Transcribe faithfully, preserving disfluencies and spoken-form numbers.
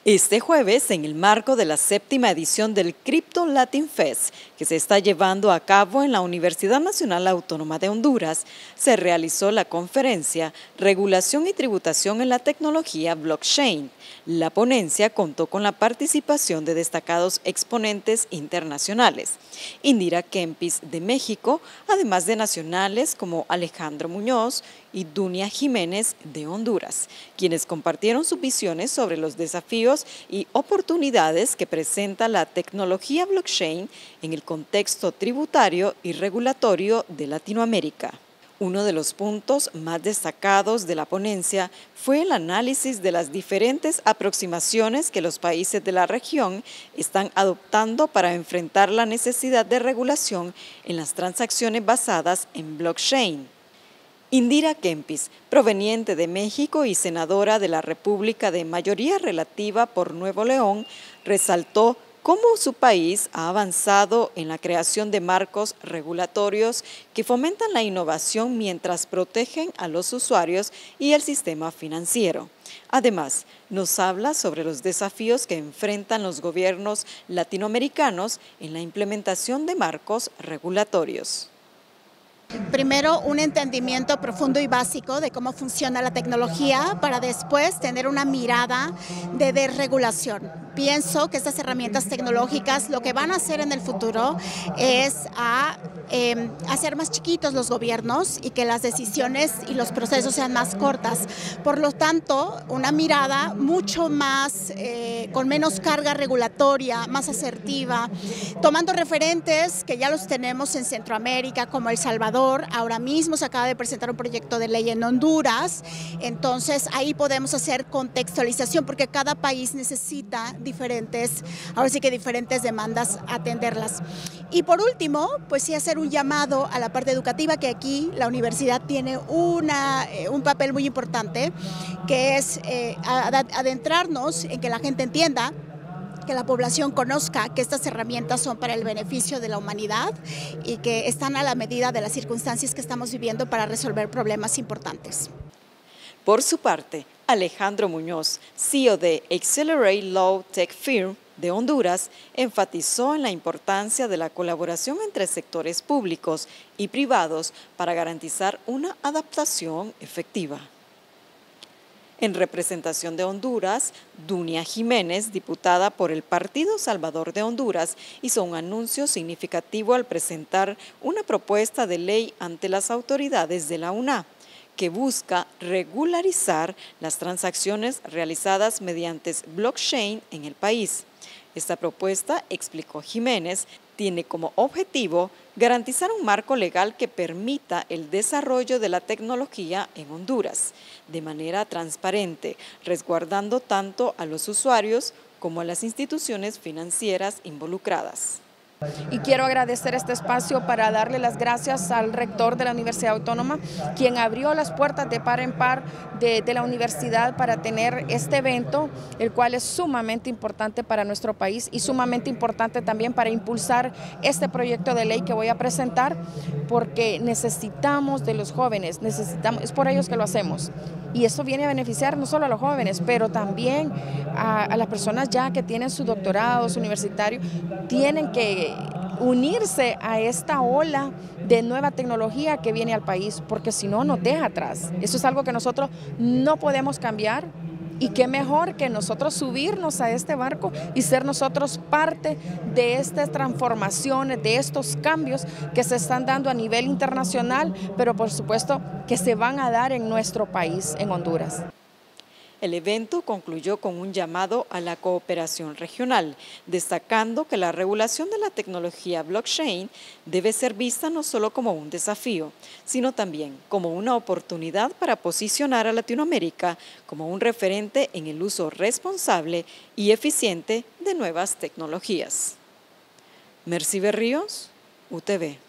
Este jueves, en el marco de la séptima edición del Crypto Latin Fest, que se está llevando a cabo en la Universidad Nacional Autónoma de Honduras, se realizó la conferencia Regulación y Tributación en la Tecnología Blockchain. La ponencia contó con la participación de destacados exponentes internacionales. Indira Kempis de México, además de nacionales como Alejandro Muñoz y Dunia Jiménez de Honduras, quienes compartieron sus visiones sobre los desafíos y oportunidades que presenta la tecnología blockchain en el contexto tributario y regulatorio de Latinoamérica. Uno de los puntos más destacados de la ponencia fue el análisis de las diferentes aproximaciones que los países de la región están adoptando para enfrentar la necesidad de regulación en las transacciones basadas en blockchain. Indira Kempis, proveniente de México y senadora de la República de mayoría relativa por Nuevo León, resaltó cómo su país ha avanzado en la creación de marcos regulatorios que fomentan la innovación mientras protegen a los usuarios y el sistema financiero. Además, nos habla sobre los desafíos que enfrentan los gobiernos latinoamericanos en la implementación de marcos regulatorios. Primero, un entendimiento profundo y básico de cómo funciona la tecnología para después tener una mirada de desregulación. Pienso que estas herramientas tecnológicas lo que van a hacer en el futuro es a, eh, hacer más chiquitos los gobiernos y que las decisiones y los procesos sean más cortas. Por lo tanto, una mirada mucho más, eh, con menos carga regulatoria, más asertiva, tomando referentes que ya los tenemos en Centroamérica como El Salvador. Ahora mismo se acaba de presentar un proyecto de ley en Honduras, entonces ahí podemos hacer contextualización porque cada país necesita diferentes, ahora sí que diferentes demandas, atenderlas. Y por último, pues sí hacer un llamado a la parte educativa, que aquí la universidad tiene una, eh, un papel muy importante, que es eh, adentrarnos en que la gente entienda, que la población conozca que estas herramientas son para el beneficio de la humanidad y que están a la medida de las circunstancias que estamos viviendo para resolver problemas importantes. Por su parte, Alejandro Muñoz, C E O de Accelerate Law Tech Firm de Honduras, enfatizó en la importancia de la colaboración entre sectores públicos y privados para garantizar una adaptación efectiva. En representación de Honduras, Dunia Jiménez, diputada por el Partido Salvador de Honduras, hizo un anuncio significativo al presentar una propuesta de ley ante las autoridades de la U N A, que busca regularizar las transacciones realizadas mediante blockchain en el país. Esta propuesta, explicó Jiménez, tiene como objetivo garantizar un marco legal que permita el desarrollo de la tecnología en Honduras de manera transparente, resguardando tanto a los usuarios como a las instituciones financieras involucradas. Y quiero agradecer este espacio para darle las gracias al rector de la Universidad Autónoma, quien abrió las puertas de par en par de, de la universidad para tener este evento, el cual es sumamente importante para nuestro país y sumamente importante también para impulsar este proyecto de ley que voy a presentar, porque necesitamos de los jóvenes, necesitamos, es por ellos que lo hacemos. Y eso viene a beneficiar no solo a los jóvenes, pero también a, a las personas ya que tienen su doctorado, su universitario, tienen que unirse a esta ola de nueva tecnología que viene al país, porque si no nos deja atrás. Eso es algo que nosotros no podemos cambiar y qué mejor que nosotros subirnos a este barco y ser nosotros parte de estas transformaciones, de estos cambios que se están dando a nivel internacional, pero por supuesto que se van a dar en nuestro país, en Honduras. El evento concluyó con un llamado a la cooperación regional, destacando que la regulación de la tecnología blockchain debe ser vista no solo como un desafío, sino también como una oportunidad para posicionar a Latinoamérica como un referente en el uso responsable y eficiente de nuevas tecnologías. Mercy Berríos, U T V.